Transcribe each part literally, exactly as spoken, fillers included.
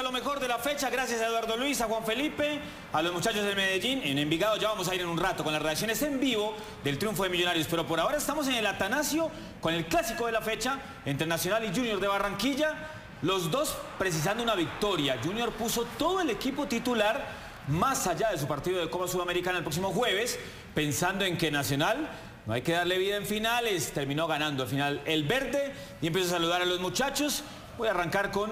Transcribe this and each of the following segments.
lo mejor de la fecha. Gracias a Eduardo Luis, a Juan Felipe, a los muchachos de Medellín. En Envigado ya vamos a ir en un rato con las reacciones en vivo del triunfo de Millonarios. Pero por ahora estamos en el Atanasio con el clásico de la fecha entre Nacional y Junior de Barranquilla. Los dos precisando una victoria. Junior puso todo el equipo titular más allá de su partido de Copa Sudamericana el próximo jueves, pensando en que Nacional no hay que darle vida en finales. Terminó ganando al final el verde y empiezo a saludar a los muchachos. Voy a arrancar con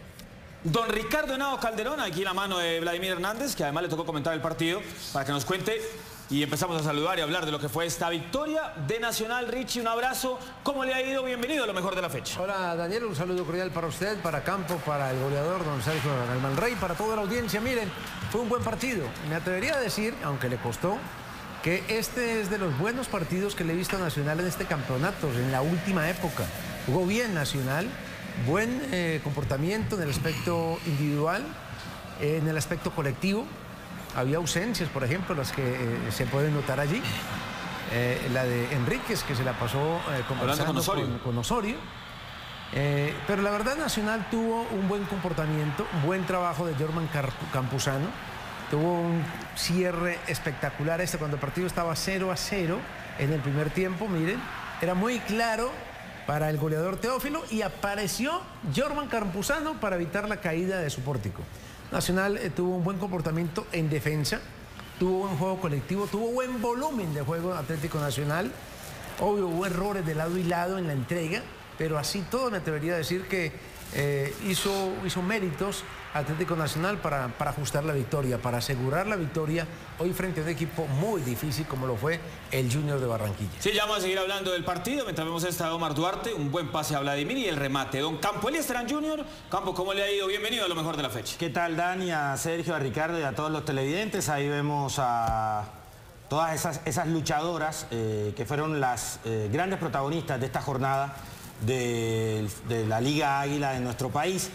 don Ricardo Henao Calderón, aquí en la mano de Vladimir Hernández, que además le tocó comentar el partido, para que nos cuente. Y empezamos a saludar y hablar de lo que fue esta victoria de Nacional. Richie, un abrazo. ¿Cómo le ha ido? Bienvenido a lo mejor de la fecha. Hola, Daniel, un saludo cordial para usted, para Campo, para el goleador, don Sergio Galmanrey, para toda la audiencia. Miren, fue un buen partido. Me atrevería a decir, aunque le costó, que este es de los buenos partidos que le he visto a Nacional en este campeonato, en la última época. Jugó bien Nacional, buen eh, comportamiento en el aspecto individual, eh, en el aspecto colectivo. Había ausencias, por ejemplo, las que eh, se pueden notar allí. Eh, la de Enríquez, que se la pasó eh, conversando con Osorio. Con, con Osorio. Eh, pero la verdad, Nacional tuvo un buen comportamiento, un buen trabajo de Jorman Campuzano. Tuvo un cierre espectacular este cuando el partido estaba cero a cero en el primer tiempo. Miren, era muy claro para el goleador Teófilo y apareció Jorman Campuzano para evitar la caída de su pórtico. Nacional eh, tuvo un buen comportamiento en defensa, tuvo buen juego colectivo, tuvo buen volumen de juego Atlético Nacional. Obvio, hubo errores de lado y lado en la entrega, pero así todo me atrevería a decir que eh, hizo, hizo méritos Atlético Nacional para, para ajustar la victoria, para asegurar la victoria hoy frente a un equipo muy difícil como lo fue el Junior de Barranquilla. Sí, ya vamos a seguir hablando del partido mientras vemos esta de Omar Duarte, un buen pase a Vladimir y el remate. Don Campo Eliestrán Junior. Campo, ¿cómo le ha ido? Bienvenido a lo mejor de la fecha. ¿Qué tal, Dani? A Sergio, a Ricardo y a todos los televidentes. Ahí vemos a todas esas, esas luchadoras eh, que fueron las eh, grandes protagonistas de esta jornada de, de la Liga Águila de nuestro país.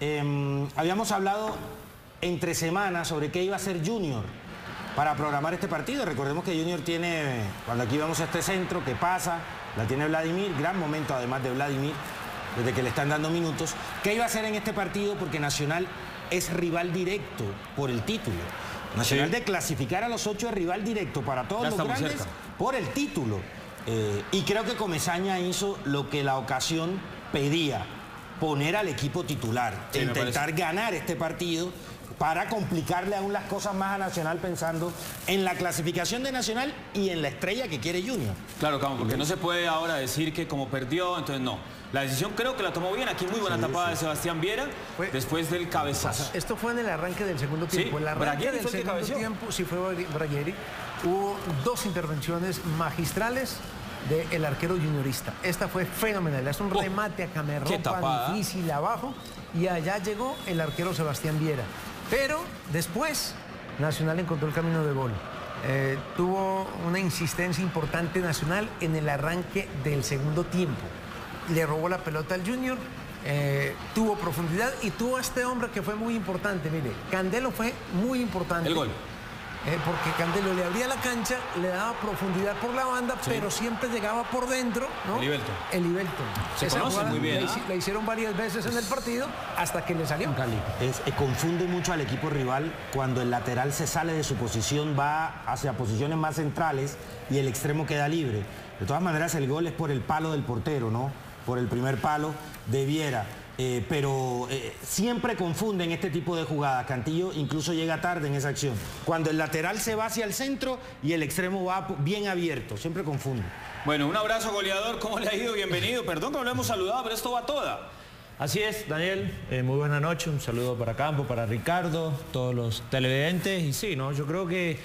Eh, habíamos hablado entre semanas sobre qué iba a hacer Junior para programar este partido. Recordemos que Junior tiene, cuando aquí vemos este centro que pasa, la tiene Vladimir, gran momento además de Vladimir, desde que le están dando minutos. ¿Qué iba a hacer en este partido? Porque Nacional es rival directo por el título. Nacional, sí, de clasificar a los ocho es rival directo para todos los grandes cerca por el título. Eh, y creo que Comesaña hizo lo que la ocasión pedía, poner al equipo titular, sí, intentar ganar este partido para complicarle aún las cosas más a Nacional, pensando en la clasificación de Nacional y en la estrella que quiere Junior. Claro, Camo, porque no se puede ahora decir que como perdió, entonces no. La decisión creo que la tomó bien. Aquí muy buena sí, tapada sí. de Sebastián Viera fue, después del cabezazo. Esto fue en el arranque del segundo tiempo. Sí, el arranque Braguieri del segundo tiempo, sí fue Braguieri. Hubo dos intervenciones magistrales del arquero juniorista. Esta fue fenomenal. Es un oh, remate a camerropa difícil abajo y allá llegó el arquero Sebastián Viera. Pero después Nacional encontró el camino de gol. Eh, tuvo una insistencia importante Nacional en el arranque del segundo tiempo. Le robó la pelota al Junior, eh, tuvo profundidad y tuvo a este hombre que fue muy importante. Mire, Candelo fue muy importante. El gol. Eh, porque Candelo le abría la cancha, le daba profundidad por la banda, sí, pero siempre llegaba por dentro, ¿no? El Ibelton. El Ibelton. Se Esa conoce muy bien. La, ¿eh? la hicieron varias veces en el partido hasta que le salió. Cali. Es, eh, confunde mucho al equipo rival cuando el lateral se sale de su posición, va hacia posiciones más centrales y el extremo queda libre. De todas maneras, el gol es por el palo del portero, ¿no? Por el primer palo de Viera. Eh, pero eh, siempre confunden este tipo de jugadas. Cantillo incluso llega tarde en esa acción. Cuando el lateral se va hacia el centro y el extremo va bien abierto, siempre confunden. Bueno, un abrazo, goleador. ¿Cómo le ha ido? Bienvenido. Perdón que no lo hemos saludado, pero esto va toda. Así es, Daniel. Eh, muy buena noche. Un saludo para Campo, para Ricardo, todos los televidentes. Y sí, ¿no? Yo creo que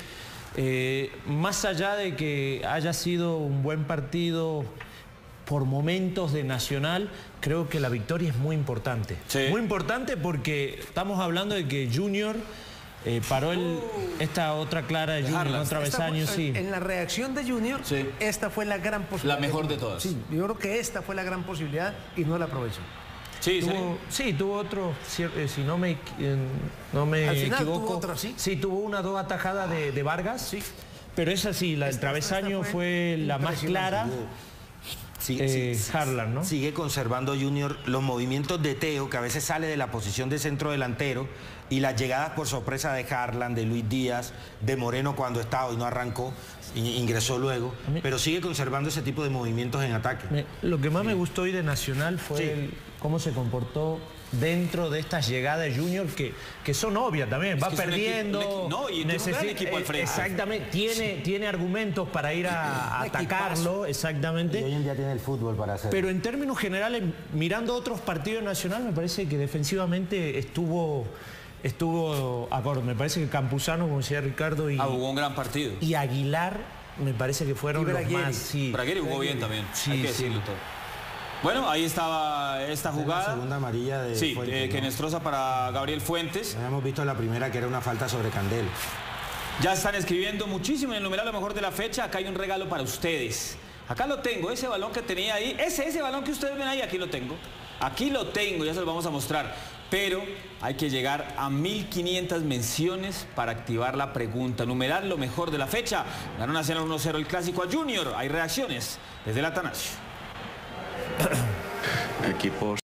eh, más allá de que haya sido un buen partido por momentos de Nacional, creo que la victoria es muy importante. Sí. Muy importante porque estamos hablando de que Junior eh, paró el, esta otra clara de Junior, un travesaño, sí. En la reacción de Junior, sí, esta fue la gran posibilidad. La mejor de todas. Sí, yo creo que esta fue la gran posibilidad y no la aprovechó. Sí, tuvo, sí, tuvo otro, si, si no me, eh, no me Al final equivoco. Tuvo otro, ¿sí? Sí, tuvo una, dos atajadas de, de Vargas, sí. Pero esa sí, la del travesaño fue, fue la más clara. Sí, eh, sí, Harlan, ¿no? Sigue conservando Junior los movimientos de Teo, que a veces sale de la posición de centro delantero, y las llegadas por sorpresa de Harlan, de Luis Díaz, de Moreno cuando estaba y no arrancó, ingresó luego, mí, pero sigue conservando ese tipo de movimientos en ataque. Me, lo que más sí. me gustó hoy de Nacional fue sí. el, cómo se comportó dentro de estas llegadas de Junior que, que son obvias también, es va perdiendo, un equipo, un equipo, no, y necesita, un gran equipo al frente. Exactamente, tiene, sí. tiene argumentos para ir a, a atacarlo, exactamente. Y hoy en día tiene el fútbol para hacerlo. Pero en términos generales, mirando otros partidos Nacional, me parece que defensivamente estuvo, estuvo acorde. Me parece que Campuzano, como decía Ricardo, y, ah, jugó un gran partido. Y Aguilar, me parece que fueron los más... Sí. Bragueri jugó bien también, sí, hay que decirlo sí. todo. Bueno, ahí estaba esta jugada. La segunda amarilla de sí, Fuentes, eh, ¿no? que Nestroza para Gabriel Fuentes. Habíamos visto la primera que era una falta sobre Candel. Ya están escribiendo muchísimo en el numeral lo mejor de la fecha. Acá hay un regalo para ustedes. Acá lo tengo, ese balón que tenía ahí. Ese, ese balón que ustedes ven ahí, aquí lo tengo. Aquí lo tengo, ya se lo vamos a mostrar. Pero hay que llegar a mil quinientas menciones para activar la pregunta. Numeral lo mejor de la fecha. Ganó Nacional uno cero el clásico a Junior. Hay reacciones desde el Atanasio. Equipos